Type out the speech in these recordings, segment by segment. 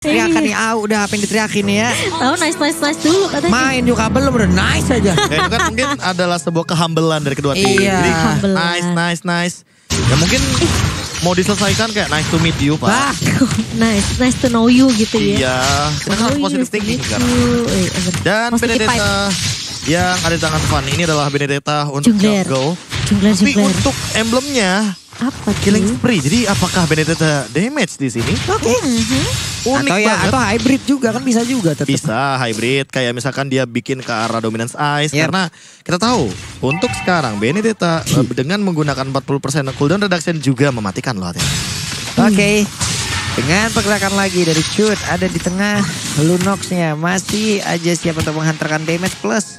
teriakan nih, udah apa yang diteriakin nih ya. Tahu nice dulu katanya. Main juga belum, udah nice aja. Ya, itu kan mungkin adalah sebuah kehambelan dari kedua tim. Iya. Jadi Humble. nice. Ya mungkin mau diselesaikan kayak nice to meet you, Pak. Bah, Nice to know you gitu ya. Iya, kita kan harus positive thinking sekarang. Dan Benedetta yang ada di tangan Van ini adalah Benedetta untuk Jungler. jungle. Jungler. Tapi untuk emblemnya Apa tuh? Killing Spree. Jadi apakah Benedetta damage di sini? oke. Unik Atau ya, banget. atau hybrid juga kan bisa juga tetap. Bisa hybrid, kayak misalkan dia bikin ke arah dominance ice. Yep. Karena kita tahu untuk sekarang Benedetta dengan menggunakan 40% cooldown reduction juga mematikan loh hati-hati. Oke. Dengan pergerakan lagi dari Chut ada di tengah. Lunox-nya masih aja siap untuk menghantarkan damage plus.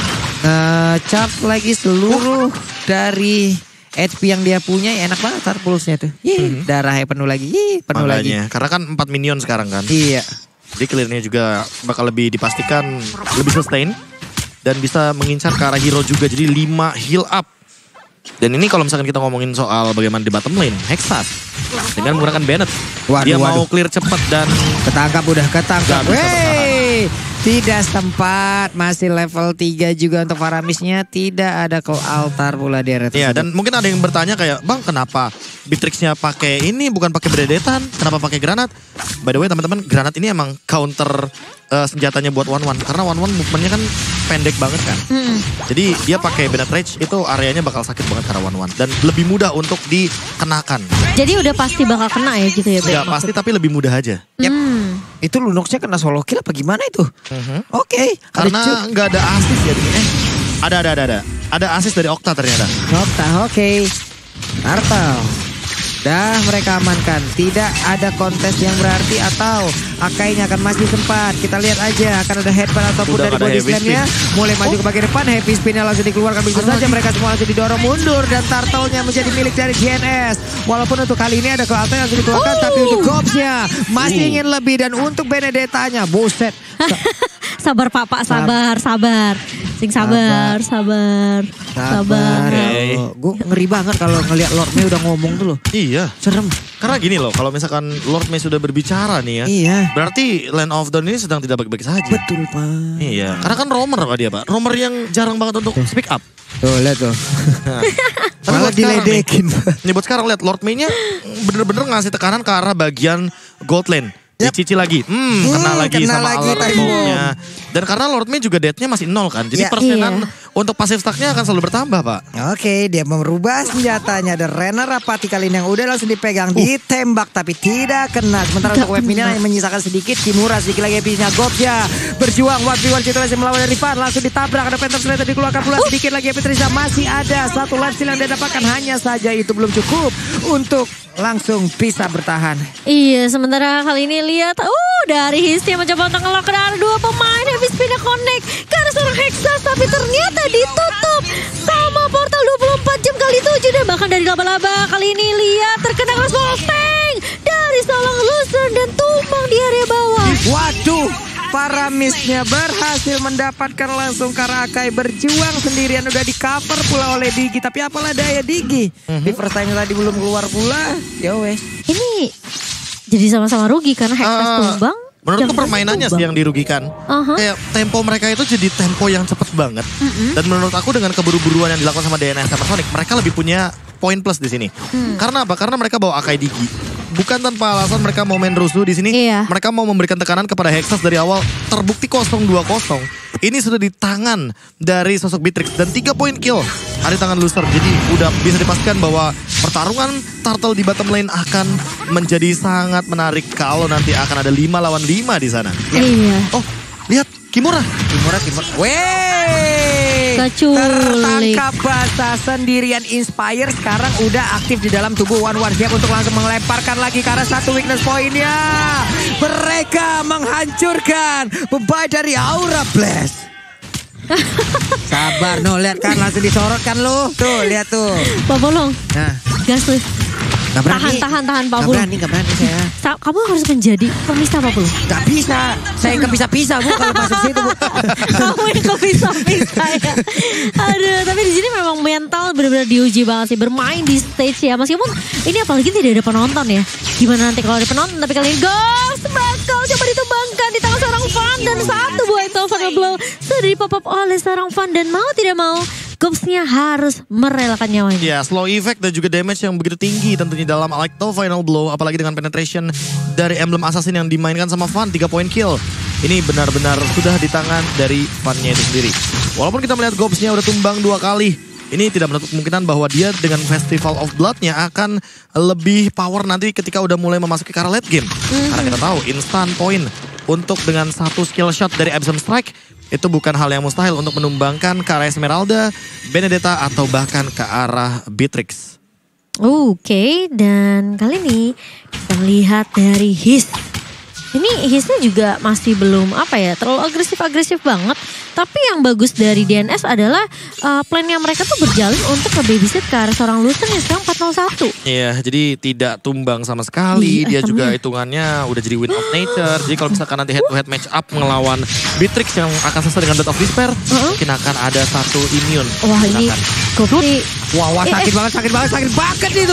Charge lagi seluruh dari HP yang dia punya. Ya, enak banget Star Pulse-nya tuh. Darahnya penuh lagi. Penuh lagi. Makanya, karena kan 4 minion sekarang kan. Iya. Jadi clear-nya juga bakal lebih dipastikan lebih sustain. Dan bisa mengincar ke arah hero juga. Jadi 5 heal up. Dan ini kalau misalkan kita ngomongin soal bagaimana di bottom lane. Hexas dengan menggunakan Bennett. Dia mau clear cepat dan Ketangkap udah ketangkap. Gak bisa Wey, tidak sempat. Masih level 3 juga untuk Faramisnya. Tidak ada ke altar pula di area ya, tersebut. dan mungkin ada yang bertanya kayak, Bang kenapa Beatrix-nya pakai ini bukan pakai Benedetta? Kenapa pakai granat? By the way teman-teman, granat ini emang counter senjatanya buat one-one. Karena one-one movementnya kan pendek banget kan. Jadi dia pakai Bennett Rage itu areanya bakal sakit banget karena one-one. Dan lebih mudah untuk dikenakan. Jadi udah pasti bakal kena ya gitu ya. Nggak pasti tapi lebih mudah aja. Yep. Itu Lunox-nya kena solo kill apa gimana itu? Oke. Karena nggak ada assist ya. Ada. Ada assist dari Okta ternyata. Okta, oke. Turtle. Dah mereka amankan. Tidak ada kontes yang berarti atau Akainya akan masih sempat. Kita lihat aja akan ada headpan ataupun Udah dari ada body heavy slam-nya. Mulai maju ke bagian depan. Heavy spin-nya langsung dikeluarkan begitu saja. Mereka semua langsung didorong mundur. Dan Turtle-nya menjadi milik dari GNS. Walaupun untuk kali ini ada Alta yang langsung dikeluarkan. Tapi untuk Gobs-nya masih ingin lebih. Dan untuk Benedetta-nya. Buset. Sabar Pak, sabar. Sing sabar. Gue ngeri banget kalau ngelihat Lord Mei udah ngomong tuh loh. Iya. Serem. Karena gini loh, kalau misalkan Lord Mei sudah berbicara nih ya. Iya. Berarti Land of Dawn ini sedang tidak baik-baik saja. Betul Pak. Iya. Karena kan roamer Pak dia Pak. Roamer yang jarang banget untuk speak up. Tuh lihat tuh. Tapi Malah buat sekarang diledekin. nih buat sekarang lihat Lord Mei-nya bener-bener ngasih tekanan ke arah bagian gold lane. Dicuci lagi. Kena lagi kena sama lagi alarm tadi. bomb-nya. Dan karena Lord Mei juga death-nya masih 0 kan. Jadi Ya. persenan untuk passive stack-nya akan selalu bertambah Pak. Oke, dia merubah senjatanya. Ada Renner Rapati kali ini yang udah langsung dipegang. Ditembak tapi tidak kena. Sementara untuk webnya yang menyisakan sedikit. Kimura sedikit lagi episnya. Gobsya berjuang. 1v1 situasi melawan dari Van. Langsung ditabrak. Ada Phantom Slayer dikeluarkan pula. Sedikit lagi Epitrisa. Masih ada satu lifesteal yang dia dapatkan. Hanya saja itu belum cukup untuk langsung bisa bertahan. Iya, sementara kali ini lihat, dari Hisnya mencoba untuk ngelok ke arah dua pemain. Heavy spin-nya connect ke arah seorang Hexas, tapi ternyata ditutup sama portal 24 jam kali 7. Dan bahkan dari laba-laba kali ini lihat terkena crossbow tank dari seorang Lucerne dan tumbang di area bawah. Waduh, Faramisnya berhasil mendapatkan langsung Karakai. Berjuang sendirian udah di cover pula oleh Digi. Tapi apalah daya Digi. Di first time tadi belum keluar pula. Ya wes. Ini jadi sama-sama rugi karena Hexas tumbang. Menurutku permainannya sih yang dirugikan. Kayak tempo mereka itu jadi tempo yang cepet banget. Dan menurut aku dengan keburu-buruan yang dilakukan sama DNS sama Sonic, mereka lebih punya poin plus di sini. Karena apa? Karena mereka bawa Akai Digi. Bukan tanpa alasan mereka mau main rusuh di sini. Iya. Mereka mau memberikan tekanan kepada Hexas dari awal. Terbukti 0-2-0. Ini sudah di tangan dari sosok Beatrix. Dan 3 poin kill ada di tangan Lucerne. Jadi udah bisa dipastikan bahwa pertarungan Turtle di bottom lane akan menjadi sangat menarik. Kalau nanti akan ada 5 lawan 5 di sana. Iya. Oh, lihat Kimura. Wey, Keculik. tertangkap basah sendirian. Inspire sekarang udah aktif di dalam tubuh One siap untuk langsung melemparkan lagi karena satu weakness poinnya. Mereka menghancurkan beban dari Aura Blast. Sabar no, lihat kan langsung disorot kan lu. Tuh lihat tuh. Pak Bolong, Nah, gas tuh. gak berani. Tahan Pak Gak Bolong. berani saya. Kamu harus menjadi pemisah Pak Bolong. Gak bisa. Saya yang kepisah-pisah Bu kalau masuk situ Bu. Kamu yang kepisah-pisah ya. Aduh, tapi di sini memang mental benar-benar diuji banget sih. Bermain di stage ya. Meskipun ini apalagi tidak ada penonton ya. Gimana nanti kalau ada penonton. Tapi kali ini Ghost bakal coba final blow sudah di-pop up oleh seorang Van dan mau tidak mau Gobs-nya harus merelakan nyawanya. Ya, slow effect dan juga damage yang begitu tinggi tentunya dalam Alecto Final Blow. Apalagi dengan penetration dari emblem assassin yang dimainkan sama Van, 3 point kill. Ini benar-benar sudah di tangan dari Van-nya itu sendiri. Walaupun kita melihat Gobs-nya udah tumbang 2 kali. Ini tidak menutup kemungkinan bahwa dia dengan Festival of Blood-nya akan lebih power nanti ketika udah mulai memasuki ke arah late game. Karena kita tahu instant point untuk dengan satu skill shot dari Absent Strike itu bukan hal yang mustahil untuk menumbangkan ke arah Esmeralda, Benedetta, atau bahkan ke arah Beatrix. Oke, dan kali ini kita melihat dari His. Ini Hisnya juga masih belum terlalu agresif banget. Tapi yang bagus dari DNS adalah plannya mereka tuh berjalan untuk nge-babysit ke arah seorang Lusen yang sekarang 401. Iya, jadi tidak tumbang sama sekali. Dia juga hitungannya udah jadi win of nature. Jadi kalau misalkan nanti head to head match up ngelawan Beatrix yang akan selesai dengan Blood of Despair, mungkin akan ada satu immune. Wah, ini Gopi. Wah, sakit banget itu.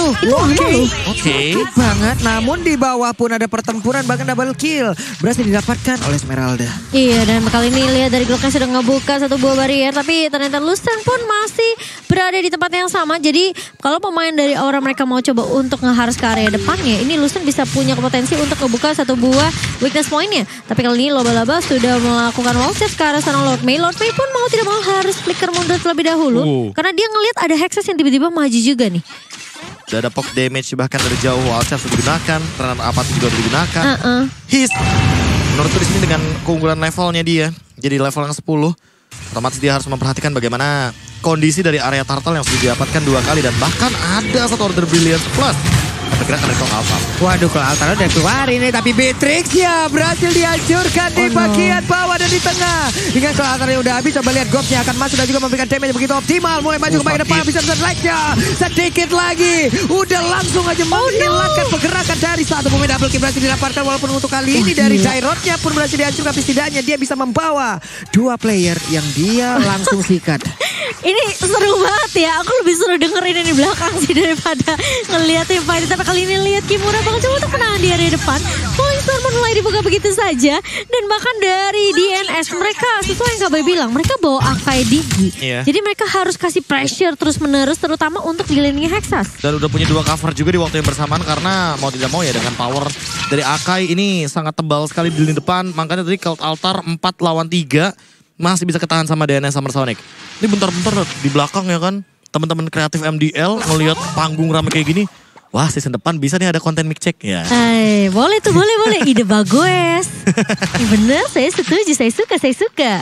Oke. Sakit banget, namun di bawah pun ada pertempuran, bahkan double kill berhasil didapatkan oleh Esmeralda. Iya, dan kali ini lihat dari Glocknya sudah ngebuka satu buah barrier, tapi ternyata Lusen pun masih berada di tempat yang sama. Jadi kalau pemain dari Aura mereka mau coba untuk ngeharus ke area depannya, ini Lusen bisa punya potensi untuk ngebuka satu buah weakness point-nya. Tapi kali ini Laba-Laba sudah melakukan wall chase ke arah sana Lord Mei. Lord Mei pun mau tidak mau harus flicker mundur terlebih dahulu, karena dia ngelihat ada Hexes yang tiba-tiba maju juga nih. Udah ada poke damage bahkan dari jauh, wall charge digunakan, runner apat juga digunakan. His, menurutku di sini dengan keunggulan levelnya dia, jadi level yang 10, otomatis dia harus memperhatikan bagaimana kondisi dari area turtle yang sudah didapatkan 2 kali dan bahkan ada satu order brilliant plus. Pergerakan dari Kong Altar. Waduh, kalau Altar udah keluar ini, tapi Beatrix ya berhasil dihancurkan di bagian bawah dan di tengah. Dengan kalau Altar yang udah habis, coba lihat Gobs-nya akan masuk dan juga memberikan damage yang begitu optimal. Mulai maju ke bagian depan, bisa selesai sedikit lagi. Udah langsung aja menghilangkan pergerakan dari satu pemain double kill berhasil didapatkan. Walaupun untuk kali ini dari Tyrod-nya pun berhasil dihancurkan, tapi setidaknya dia bisa membawa 2 player yang dia langsung sikat. Ini seru banget ya, aku lebih seru dengerin ini di belakang sih daripada ngeliatin fight. Tapi kali ini lihat Kimura bakal coba untuk menang di area depan. Falling Star mulai dibuka begitu saja. Dan bahkan dari DNS mereka sesuai yang Kak Bay bilang, mereka bawa Akai Digi. Jadi mereka harus kasih pressure terus menerus, terutama untuk di lini Hexas. Dan udah punya 2 cover juga di waktu yang bersamaan, karena mau tidak mau ya dengan power dari Akai ini sangat tebal sekali di lini depan. Makanya tadi Cult Altar 4 lawan 3 masih bisa ketahan sama DNS Summer Sonic. Ini bentar-bentar di belakang ya kan, teman-teman kreatif MDL ngelihat panggung rame kayak gini. Wah, season depan bisa nih ada konten mic check ya. Boleh tuh, boleh. Ide bagus. Bener, saya setuju, saya suka.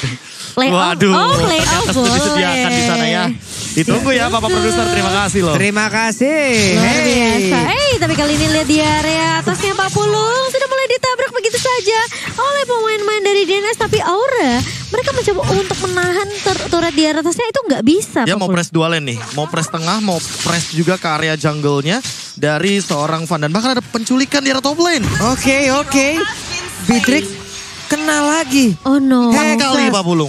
Waduh, playoff boleh. Disediakan di sana ya. Ditunggu ya Bapak Produser, terima kasih loh. Terima kasih. Luar biasa. Tapi kali ini lihat di area atasnya Pak Pulung sudah mulai ditabrak begitu saja oleh pemain-pemain dari DNS. Tapi Aura, mereka mencoba untuk menahan turret di atasnya itu nggak bisa. Dia mau press 2 lane nih, mau press tengah, mau press juga ke area jungle-nya dari seorang Van. Dan bahkan ada penculikan di area top lane. Oke. Beatrix kena lagi. Oh no. Kali Pak Pulung.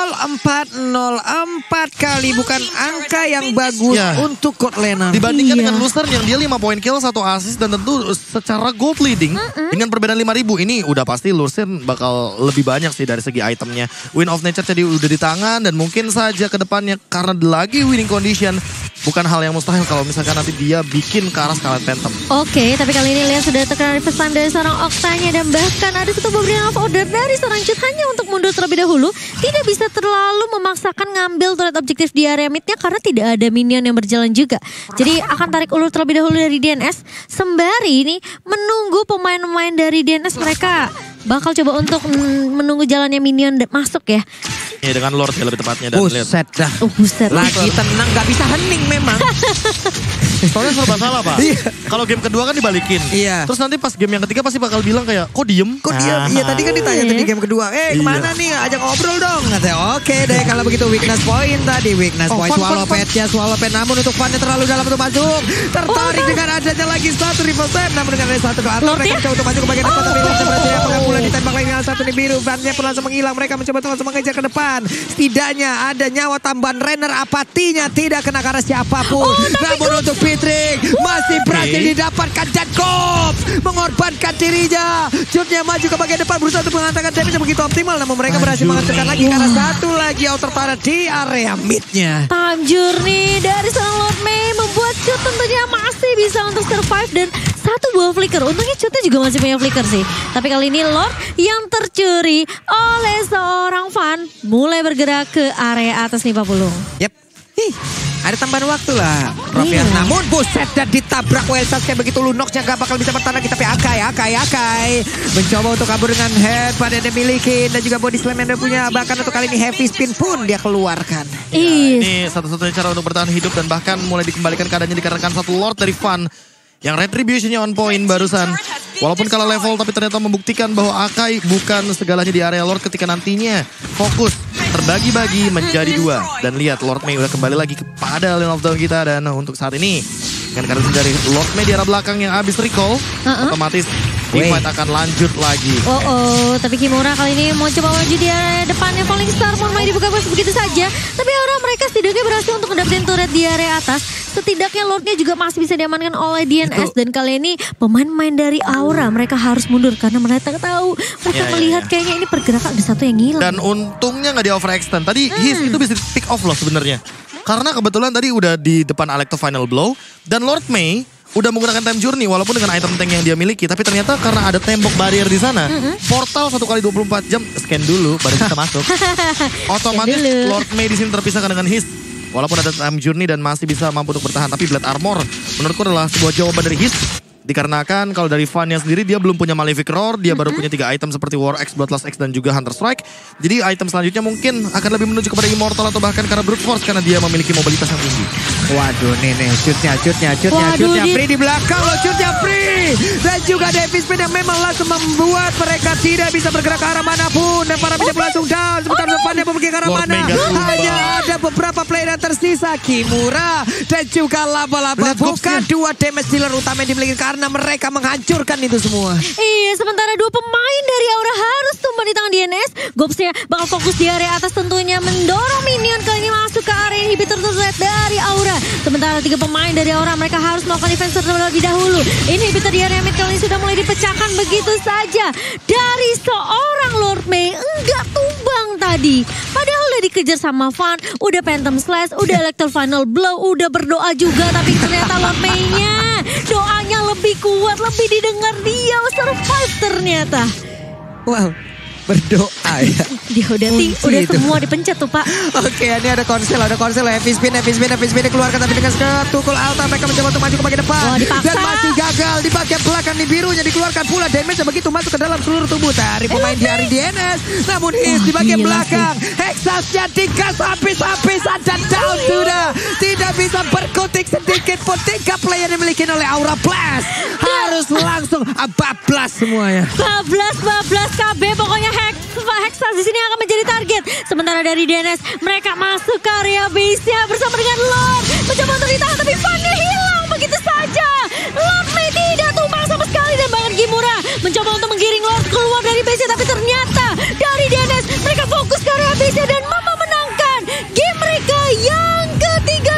0404 kali, bukan angka yang bagus untuk God laner. Dibandingkan dengan Luster yang dia 5 point kill, 1 assist, dan tentu secara gold leading dengan perbedaan 5.000 ini udah pasti Luster bakal lebih banyak sih dari segi itemnya. Win of Nature jadi udah di tangan dan mungkin saja ke depannya karena lagi winning condition. Bukan hal yang mustahil kalau misalkan nanti dia bikin ke arah Scarlet Phantom. Oke, tapi kali ini lihat sudah terkena pesan dari seorang Oktanya dan bahkan ada satu pemberian order dari seorang Cut hanya untuk mundur terlebih dahulu. Tidak bisa terlalu memaksakan ngambil turret objektif di area midnya karena tidak ada minion yang berjalan juga. Jadi akan tarik ulur terlebih dahulu dari DNS. Sembari ini menunggu pemain-pemain dari DNS mereka bakal coba untuk menunggu jalannya minion masuk ya. Ya dengan Lord ya lebih tepatnya. Dan buset dah. Buset. Lagi tenang gak bisa hening memang. Soalnya serba salah Pak. Kalau game kedua kan dibalikin. Terus nanti pas game yang ketiga pasti bakal bilang kayak kok diem? Iya tadi kan ditanya tadi game kedua. Kemana nih, ajak ngobrol dong. Katanya oke deh kalau begitu weakness point tadi. Weakness point swallow pet. Namun untuk Van terlalu dalam untuk masuk. Tertarik dengan adanya lagi satu rival save. Namun dengan ada satu doa mereka coba untuk maju ke bagian depan. Tapi Lord berhasil mulai ditembak lagi dengan satu satu nih biru. Vannya pun langsung menghilang. Mereka mencoba untuk langsung mengejar ke depan. Setidaknya ada nyawa tambahan Renner, apatinya tidak kena karena siapapun. Namun untuk Fitrik masih berhasil didapatkan dan Kop mengorbankan dirinya. Shootnya maju ke bagian depan, berusaha untuk menghantarkan damage yang begitu optimal. Namun mereka berhasil menghancurkan lagi karena satu lagi outer turret di area midnya. Time journey dari seorang Lord Mei membuat Cut tentunya masih bisa untuk survive dan satu buah flicker. Untungnya Cutnya juga masih punya flicker sih. Tapi kali ini Lord yang tercuri oleh seorang Van mulai bergerak ke area atas nih Pak Pulung. Yep. Ada tambahan waktu lah Rofian. Namun buset dan ditabrak Welsas kayak begitu Lunoxnya gak bakal bisa bertahan lagi. Tapi Akai mencoba untuk kabur dengan head pada yang dimiliki dan juga body slam yang dia punya. Bahkan untuk kali ini heavy spin pun dia keluarkan. Ini satu-satunya cara untuk bertahan hidup dan bahkan mulai dikembalikan keadaannya dikarenakan satu Lord dari Van yang retributionnya on point barusan. Walaupun kalah level tapi ternyata membuktikan bahwa Akai bukan segalanya di area Lord ketika nantinya fokus terbagi-bagi menjadi dua. Dan lihat Lord Mei udah kembali lagi kepada lane of down kita. Dan untuk saat ini dengan karena dari Lord Mei di arah belakang yang habis recall, otomatis fight akan lanjut lagi. Tapi Kimura kali ini mau coba maju di area depannya. Falling Star mau main dibuka begitu saja. Tapi orang mereka setidaknya berhasil untuk mendapetin turret di area atas. Setidaknya Lordnya juga masih bisa diamankan oleh DNS. Dan kali ini pemain-pemain dari Aura mereka harus mundur karena mereka tahu mereka melihat kayaknya ini pergerakan ada satu yang hilang. Dan untungnya nggak di overextend. Tadi His itu bisa pick off loh sebenarnya. Karena kebetulan tadi udah di depan Alecto Final Blow dan Lord Mei udah menggunakan time journey walaupun dengan item tank yang dia miliki. Tapi ternyata karena ada tembok barrier di sana, portal 1 kali 24 jam scan dulu baru bisa masuk. Otomatis Lord Mei di sini terpisahkan dengan His. Walaupun ada time journey dan masih bisa mampu untuk bertahan. Tapi Blade Armor menurutku adalah sebuah jawaban dari His. Dikarenakan kalau dari Van-nya sendiri dia belum punya Malefic Roar. Dia baru punya 3 item seperti War Axe, Bloodlust X dan juga Hunter Strike. Jadi item selanjutnya mungkin akan lebih menuju kepada Immortal atau bahkan karena Brute Force. Karena dia memiliki mobilitas yang tinggi. Waduh nih shootnya free di belakang loh, shootnya free. Dan juga Davis Spin yang memang langsung membuat mereka tidak bisa bergerak ke arah manapun. Dan para pemain langsung down. Sementara depannya pergi ke arah mana. Hanya ada beberapa player yang tersisa. Kimura dan juga Laba-Laba. Bukan dua damage dealer utama yang dimiliki karena mereka menghancurkan itu semua. Iya, sementara dua pemain dari Aura harus tumbang di tangan DNS. Gopsnya bakal fokus di area atas tentunya mendorong minion kali ini masuk ke area inhibitor turret dari Aura. Sementara 3 pemain dari Aura mereka harus melakukan defense terlebih dahulu. Inhibitor di area mid kali ini sudah mulai dipecahkan begitu saja dari seorang Lord Mei. Enggak tumbang tadi. Padahal udah dikejar sama Van, udah Phantom Slash, udah Electro Final Blow, udah berdoa juga. Tapi ternyata Lord Mei-nya doanya lebih kuat, lebih didengar, dia survive ternyata. Wow, berdoa ya. Dia udah semua dipencet tuh Pak. Oke, ini ada konsel. Heavy spin dikeluarkan tapi dengan tukul alta mereka mencoba untuk maju ke bagian depan. Dan masih gagal di bagian belakang di birunya dikeluarkan pula damage begitu masuk ke dalam seluruh tubuh dari pemain dari DNS. Namun His di bagian belakang. Hexasnya digas habis-habisan dan down sudah. Tidak bisa berkutik sedikit pun 3 player yang dimiliki oleh Aura Blast. Harus langsung bablas semuanya. Bablas KB pokoknya Hexas di sini akan menjadi target. Sementara dari DNS mereka masuk ke area base-nya bersama dengan Lord. Mencoba untuk ditahan tapi Van-nya hilang begitu saja. Lord Mei tidak tumbang sama sekali dan bahkan Kimura mencoba untuk menggiring Lord keluar dari base-nya. Tapi ternyata dari DNS mereka fokus ke area base-nya dan memenangkan game mereka yang ketiga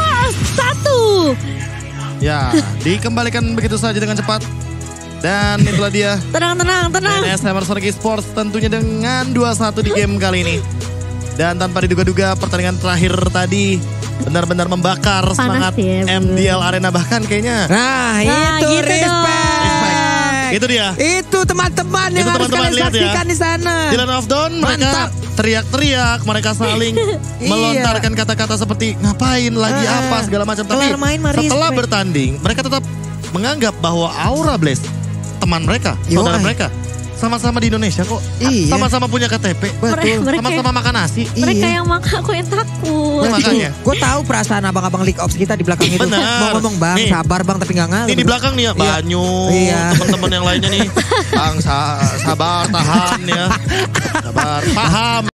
2-1. Ya, dikembalikan begitu saja dengan cepat. Dan itulah dia. Tenang. DNS Hammer Sonic Esports tentunya dengan 2-1 di game kali ini. Dan tanpa diduga-duga pertandingan terakhir tadi benar-benar membakar semangat MDL Arena bahkan kayaknya. Nah itu gitu respect. Itu dia. Itu teman-teman yang harus kalian saksikan di sana. Di Lane of Dawn mereka teriak-teriak, mereka saling melontarkan kata-kata seperti ngapain lagi apa segala macam. Tapi setelah bertanding mereka tetap menganggap bahwa Aura Blast teman mereka, saudara mereka. Sama-sama di Indonesia kok. Sama-sama punya KTP. Betul. Sama-sama makan nasi. Mereka yang makan, aku yang takut. Makanya. Gue tahu perasaan abang-abang League Ops kita di belakang itu. Bener. Mau ngomong bang, sabar bang tapi gak ngalir. Ini di belakang nih ya, Banyu, teman-teman yang lainnya nih. Bang, sabar, tahan ya. Sabar, paham.